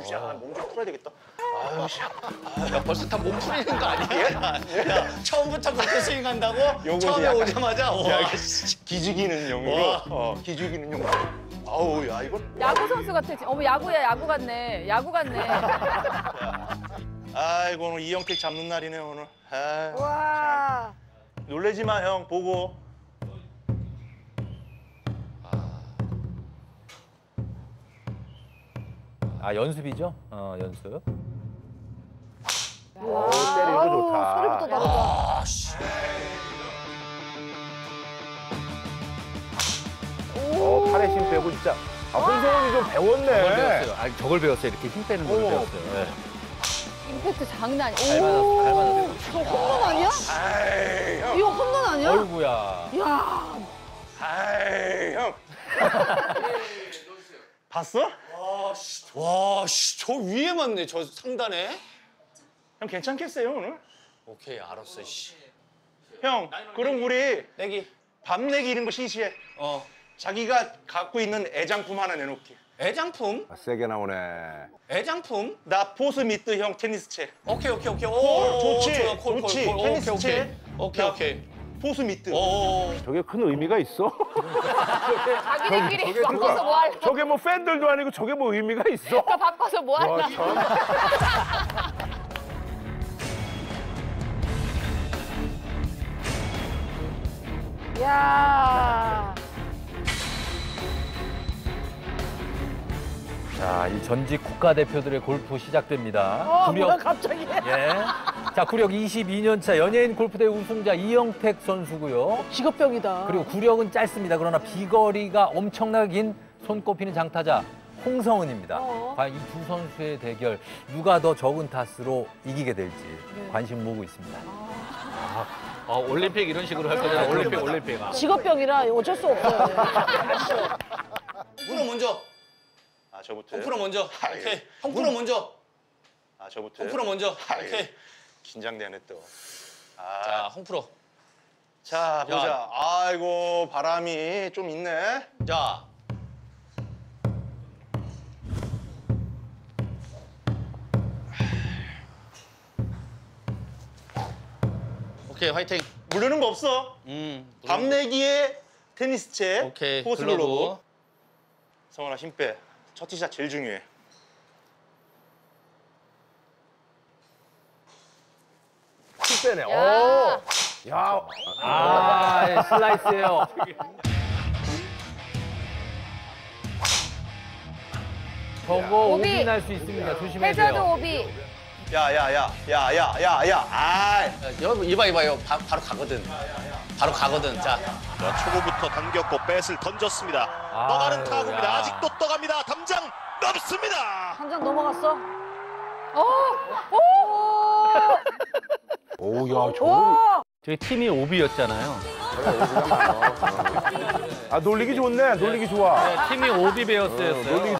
야, 몸 좀 풀어야 되겠다. 아유, 씨. 야, 벌써 다 몸 풀리는 거 아니야? 야, 처음부터 그렇게 스윙한다고? 처음에 약간- 오자마자? 야, 이게 기죽이는 용으로. 기죽이는 용으로. 아우, 야, 이건. 야구 선수 같아. 어머, 야구야, 야구 같네. 야구 같네. 아이고, 오늘 이영택 잡는 날이네, 오늘. 아유, 와. 놀래지 마, 형. 보고. 아, 연습이죠? 연습. 때리는 거 좋다. 소리부터 나온다. 팔에 힘 빼고 진짜. 홍성훈이 좀 배웠네. 저걸 배웠어요. 아, 저걸 배웠어요. 이렇게 힘 빼는 걸 배웠어요. 네. 임팩트 장난 아니야. 잘 맞았어, 잘 맞았어. 저 홈런 아니야? 아이, 형. 이거 홈런 아니야? 어이구야. 야. 아이, 형. 봤어? 와, 씨, 저 위에 맞네, 저 상단에. 형 괜찮겠어요, 오늘? 오케이, 알았어, 씨. 형, 그럼 우리 내기. 밤 내기 이런 거 시시해. 자기가 갖고 있는 애장품 하나 내놓기. 애장품? 아, 세게 나오네. 애장품? 나 포스 미트 형 테니스 채. 오케이. 오, 좋지, 좋아, 콜, 좋지. 콜, 콜. 테니스 오케이, 채. 오케이. 나 오케이. 포스 미트. 저게 큰 의미가 있어? 자기들끼리 바꿔서 뭐 하려고. 저게 뭐 팬들도 아니고 저게 뭐 의미가 있어? 그러니까 바꿔서 뭐 와, 하려고. 참. 야. 자, 이 전직 국가대표들의 골프 시작됩니다. 뭐야 갑자기. 예. 자, 구력 22년 차 연예인 골프대회 우승자 이영택 선수고요. 직업병이다. 그리고 구력은 짧습니다. 그러나 비거리가 엄청나게 긴 손꼽히는 장타자 홍성은입니다. 과연 이 두 선수의 대결 누가 더 적은 타수로 이기게 될지 관심 모으고 있습니다. 올림픽 이런 식으로 할 거잖아, 올림픽. 직업병이라 어쩔 수 없어요. 홍프로 먼저. 아, 저부터. 홍프로 먼저. 아유. 오케이. 홍프로 먼저. 아, 저부터. 홍프로 먼저. 아유, 오케이. 긴장되네 또. 자, 홍프로. 자, 보자. 아이고, 바람이 좀 있네. 자. 오케이, 화이팅. 물르는 거 없어. 밤 내기에 테니스 채. 오케이, 포스 글러브. 글러브. 성원아, 힘 빼. 첫 티샷 제일 중요해. 힘 빼네. 야. 오. 야. 아, 예, 슬라이스예요. 저거 오비. 오비 날 수 있습니다. 조심해야 해저드 돼요. 오비. 야. 아이. 이봐요. 바로 가거든. 바로 가거든. 자. 자, 초보부터 당겼고 뱃을 던졌습니다. 떠가는 아유, 타구입니다. 야. 아직도 떠갑니다. 담장 넘습니다. 한 장 넘어갔어. 오, 야, 저거. 저희 팀이 오비였잖아요. 아, 놀리기 좋네. 놀리기 좋아. 팀이 오비 베어스였어요. 놀리기